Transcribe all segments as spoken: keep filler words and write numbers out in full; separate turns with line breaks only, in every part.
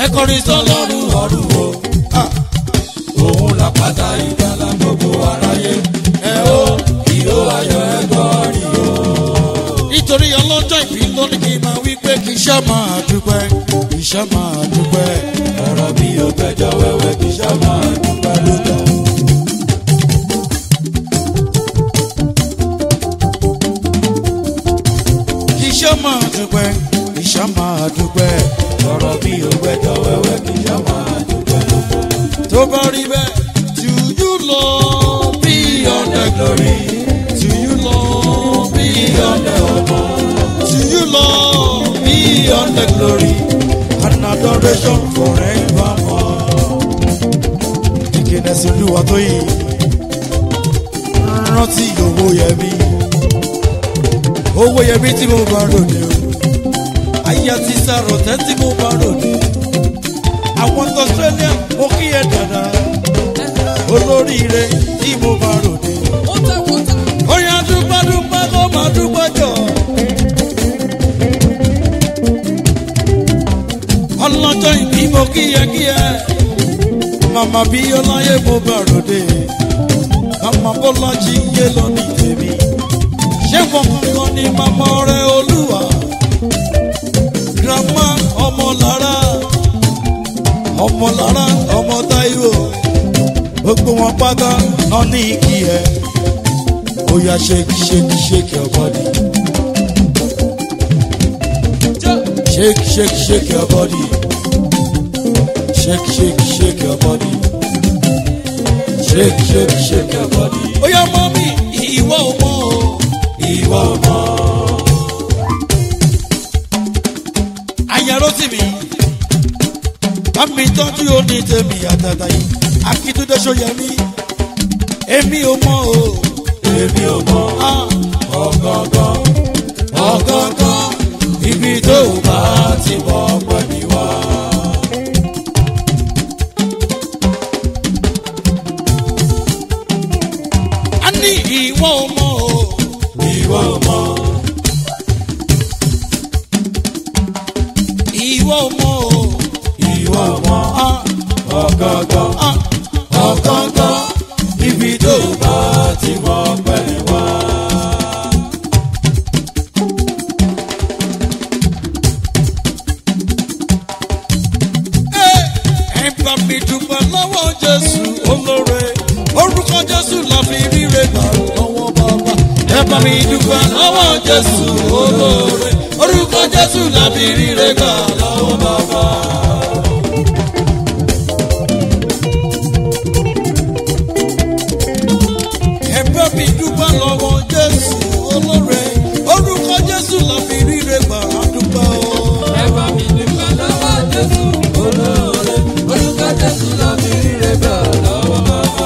ẹ kọrin sọ́lọ́run ọ̀run o. Òun làpáta ìgbàlà gbogbo aráyé. Ẹ ó ìró ayọ̀ ẹ kọrin o. Nítorí ọlọ́jọ́ ìbí lónìí kí n máa wí pé kì í ṣá máa dúpẹ́, kì í ṣá máa dúpẹ́. Ọ̀rọ̀ bí o gbẹ́jọ́ wẹ́wẹ́ kì í ṣá máa dúpẹ́ lóòótọ́. Kì í ṣá máa dúpẹ́, kì í ṣá máa dúpẹ́. Ọ̀rọ̀ bí o gbẹ́jọ́ wẹ́wẹ́ kì í ṣá máa dúpẹ́ lóòótọ́. Tó bá rí bẹ́ẹ̀, to you Lord be all the glory, to you Lord be all the honor, to you Lord be all the glory and adoration forevermore. Ìkíni sí Olúwa tó yìí, rántí owó yẹmí, owó yẹmí tí mo bá ròde o, ayé ti sàrò tẹ́ tí mo bá ròde. Àwọn tó Australia mo kí ẹ dada, olóríire tí mo bá ròde. Ó yá dúpẹ́ dúpẹ́ kó máa dúpẹ́ jọ. Ọlọ́jọ́ ìbí mo kíyẹ kíyẹ, màmá bí ọláyé mo bá ròde, màmá Bọ́lájí yé lọ ní tèmi. Ṣé wọn kankan ni màmá rẹ Olúwa? Grandma ọmọ lára, ọmọ lára ọmọ Táíwò, gbogbo wọn pátá náà ní kíyẹ. Ó yá shake shake shake your body. Shake, shake, shake your body. Shake, shake, shake your body. Shake, shake, shake your body. Oh yeah, mommy, ìwọ ò mọ̀ o, ìwọ ò mọ̀. Àyàrá tì mí, bá mi tọ́jú òní tèmi àtàtà yìí. Akíntúndé Ṣóyẹmí, èmi ò mọ̀ o, èmi ò mọ̀. Ọ̀gọ̀ngàn, ọ̀gọ̀ngàn. Ibi tó bá ti bọ̀ pẹ̀lú wa. A ní ìwọ ọmọ o, ìwọ ọmọ. Ìwọ ọmọ o, ìwọ ọmọ. Ọ̀gọ̀ngàn, ọ̀gọ̀ngàn. Ibi tó bá ti bọ̀ pẹ̀lú wa. Jésù olóore, orúkọ Jésù la fi ríre gbà lọ́wọ́ bàbá. Ẹ bá mi dúpẹ́ lọ́wọ́ Jésù olóore, orúkọ Jésù la fi ríre gbà lọ́wọ́ bàbá. Ẹ bá mi dúpẹ́ lọ́wọ́ Jésù olóore, orúkọ Jésù la fi ríre gbà àdúgbò.
Ẹ bá mi dúpẹ́ lọ́wọ́ Jésù olóore, orúkọ Jésù la fi ríre gbà lọ́wọ́ bàbá.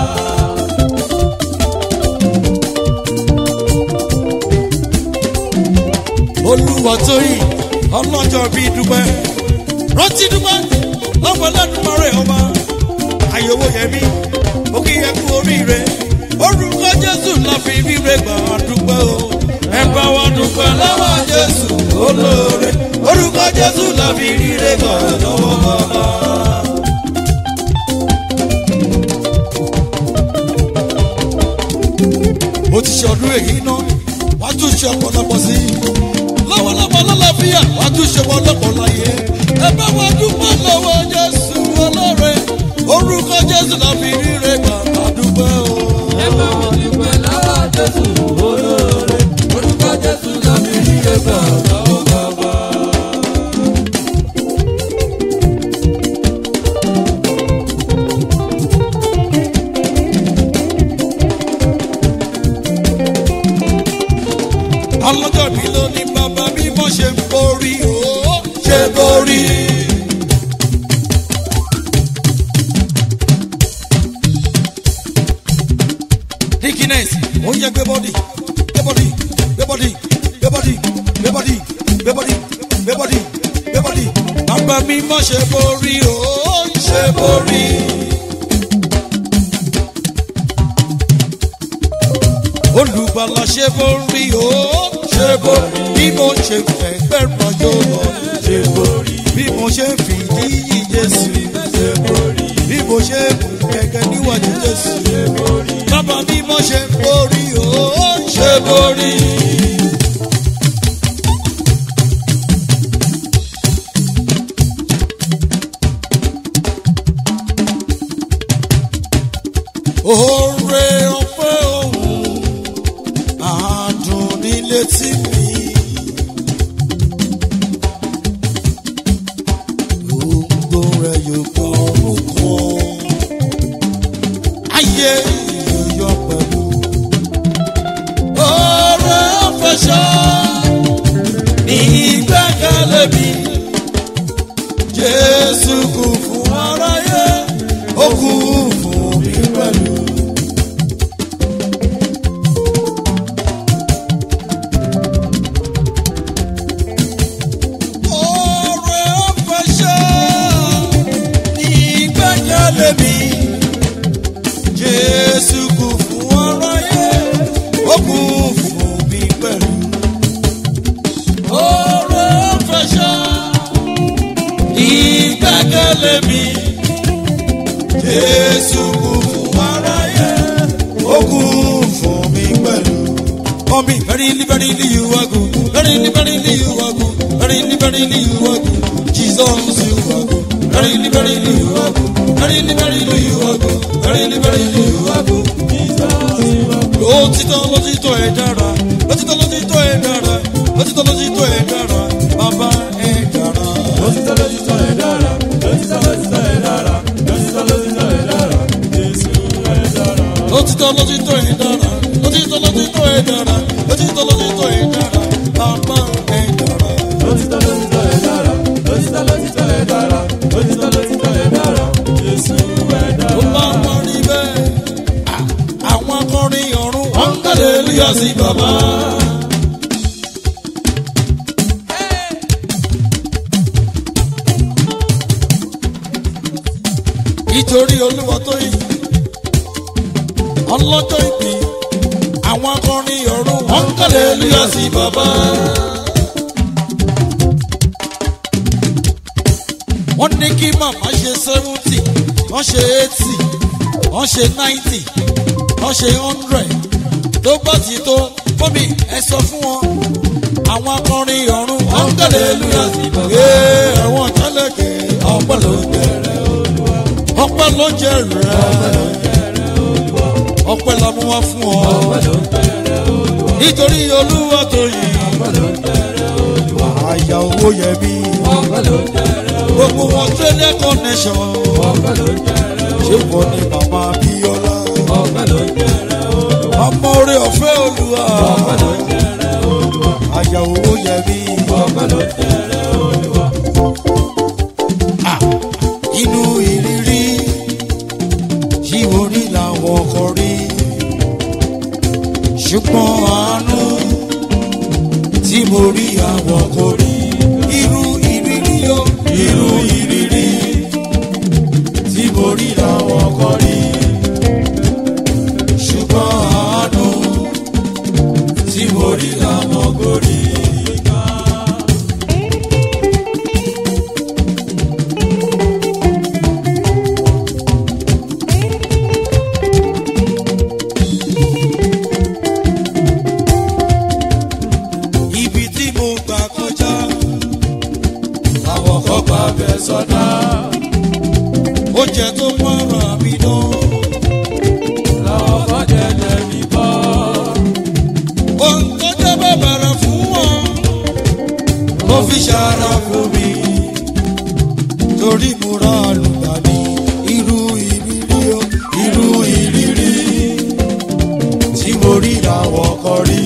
Olúwa tó yìí, ọlọ́jọ́ bí dúpẹ́, rántí dúpẹ́, lọ́wọ́ Ẹlẹ́dùmarè ọba, àyẹ̀wò yẹmí, òkè yẹ kú oríire, orúkọ Jésù la fi ríre gbà dúpẹ́ o. Ẹ bá wa dúpẹ́ lọ́wọ́ Jésù olóore, orúkọ Jésù la fi ríre gbà lọ́wọ́ bàbá. Ó ti ṣe ọdún èyí náà, wàá tún ṣe ọ̀pọ̀lọpọ̀ sí i. Lọ́wọ́lọ́wọ́ lọ́lọ́fíà, wàá tún ṣe ọ̀pọ̀lọpọ̀ láyé. Ẹ bá wa dúpẹ́ lọ́wọ́ Jésù olóore, orúkọ Jésù la fi ríre gbà dúpẹ́ o.
Ẹ bá wa dúpẹ́ lọ́wọ́ Jésù olóore, orúkọ Jésù la fi ríre gbà lọ́wọ́ bàbá.
Ọlọ́jọ́ bí ló ní bàbá bí mo ṣe ń borí o, ṣe borí. Dickiness, ó yẹ gbé bọ́dì, gbé bọ́dì, gbé bọ́dì, gbé bọ́dì, gbé bọ́dì, gbé bọ́dì, gbé bọ́dì, gbé bọ́dì. Bàbá mi mo ṣe borí o, ṣe borí. Olùgbàlà ṣe borí o, ṣe borí. Bí mo ṣe fẹ́ fẹ́ràn yóò lọ, ṣe borí. bí mo ṣe ń fi yíyí Jésù
ṣe borí.
bí mo ṣe ń kú kẹ̀kẹ́ níwájú Jésù
ṣe borí.
bàbá bí mo ṣe ń borí o ṣe borí. Oore ọpẹ́ òun àádùn ní létí mi. Gbogbo rẹ̀ yóò gbọ́ orúkọ. Ayé yóò yọ pẹ̀lú. Oore ọpẹ́ ṣá ní ìgbẹ́kẹ̀lé mi. Jésù kú fún aráyé, ó kú fún mi pẹ̀lú. Oore ọ̀fẹ́ ṣá ní ìgbẹ́kẹ̀lé mi. Jésù kú fún aráyé, ó kú fún mi pẹ̀lú. Oore ọ̀fẹ́ ṣá ní ìgbẹ́kẹ̀lé mi. Jésù kú fún aráyé, ó kú fún mi pẹ̀lú. Oh me, verily, verily you are good. Verily, verily you are good. Verily, verily you are good. Jesus, you are good. Verily, verily you are good. Verily, verily you are good. Verily, verily you are good.
Jesus, you are good.
Lótìtọ́ lótìtọ́ ẹ̀ dára. Lótìtọ́ lótìtọ́ ẹ̀ dára. Lótìtọ́ lótìtọ́ ẹ̀ dára. Bàbá ẹ̀ dára.
Lótìtọ́ lótìtọ́ ẹ̀ dára. Lótìtọ́ lótìtọ́ ẹ̀ dára. Lótìtọ́ lótìtọ́ ẹ̀ dára. Jésù ẹ̀ dára.
Lótìtọ́ lótìtọ́ ẹ̀ dára. Lótìtọ́ lótìtọ́ ẹ̀ dára. Lótìtọ́ lótìtọ́ ẹ̀ dára. Bàbá ẹ̀ dára.
Lótìtọ́ lótìtọ́ ẹ̀ dára. Lótìtọ́ lótìtọ́ ẹ̀ dára. Lótìtọ́ lótìtọ́ ẹ̀ dára. Jésù ẹ̀ dára.
Ó bá wọn rí bẹ́ẹ̀. Àwọn akọrin ọ̀run wọ́n ń hallelujah sí bàbá. Nítorí Olúwa tó yìn ọlọ́jọ́ ìbí àwọn akọrin ọ̀run wọ́n ń hallelujah sí bàbá. Wọ́n ní kí màmá ṣe seventy, wọ́n ṣe eighty, wọ́n ṣe ninety, wọ́n ṣe hundred. Tó bá ti tó fọ́mì ẹ sọ fún wọn. Àwọn akọrin ọ̀run wọ́n ń hallelujah sí bàbá. Ee ẹ̀wọ̀n tẹ́lẹ̀kẹ́ ọpẹ́ ló ń bẹ̀rẹ̀ Olúwa. Ọpẹ́ ló ń jẹ́ rẹ̀. Ọpẹ́ la mú wá fún ọ. Nítorí Olúwa tó yìn. Àyà owó yẹ mí. Gbogbo wọn Australia connection. Ṣé wọ́n ní Màmá Bíọ́lá? Ọmọ orí ọ̀fẹ́ Olúwa. Àyà owó yẹ mí. Ah, inú ìrírí tí orí làwọn ọkọ rí. Ṣùgbọ́n àánú tí mo rí àwọn kò rí. Irú ìrírí yó, irú ìrírí tí mo rí àwọn kò rí. Ṣùgbọ́n àánú tí mo rí àwọn kò rí.
Sọ́dá.
Oúnjẹ tó mọ́ra mi náà.
Lọ́wọ́ kọ́jẹ́ lẹ́mí bọ́.
Ohun tó jẹ́ bàbàrà fún wọn. Ó fi ṣàrà fún mi. Torí mo ra àlùbàdì. Irú ìrírí o, irú ìrírí. Tí mo rí làwọn ọkọ rí.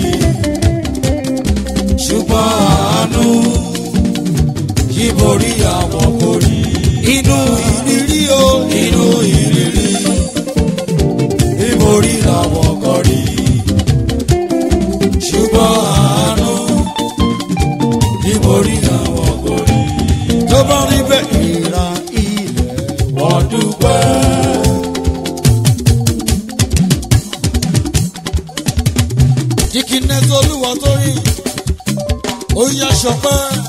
Ṣùgbọ́n àánú. Tí mo rí àwọn kò rí. Inú ìrírí o, inú ìrírí. Tí mo rí làwọn kò rí. Ṣùgbọ́n àánú. Tí mo rí làwọn kò rí. Tó bá rí bẹ́ẹ̀ ìra ilẹ̀ wọ́n dúpẹ́. Dikines Olúwa tó yìn, ó yá ṣọpẹ́.